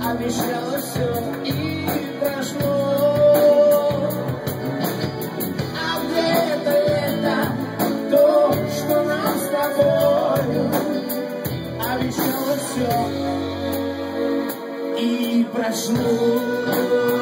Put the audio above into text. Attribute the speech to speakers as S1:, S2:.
S1: обещала все и прошло. А где это лето, то, что нам с тобою обещала все и прошло.